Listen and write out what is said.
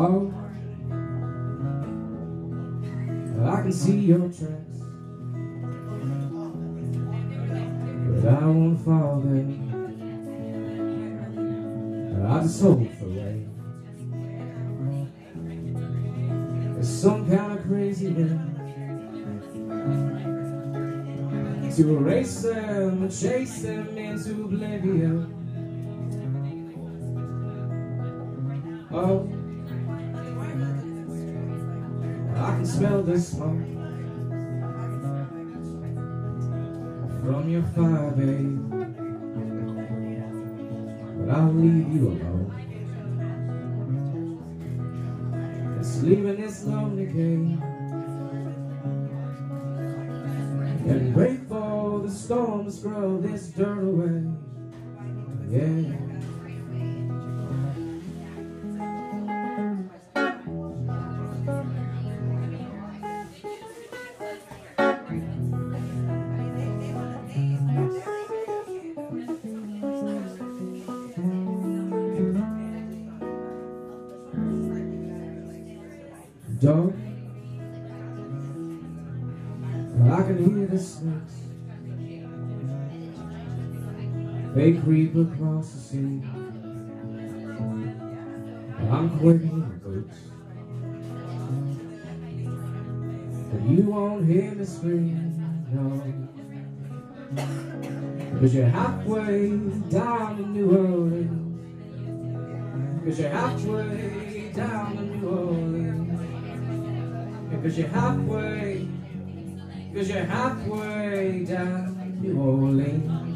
Oh, I can see your tracks, but I won't fall there. I just hope for rain. There's some kind of crazy way to erase them and chase them into oblivion. Oh, I can smell the smoke from your fire, babe, but I'll leave you alone. Just leaving this lonely cave and wait for the storm to scrub this dirt away. Yeah. Dog, I can hear the snakes. They creep across the sea. I'm quaking in boots, but you won't hear me scream, no, because you're halfway down to New Orleans. Because you're halfway down to New Orleans. Because you're halfway down New Orleans.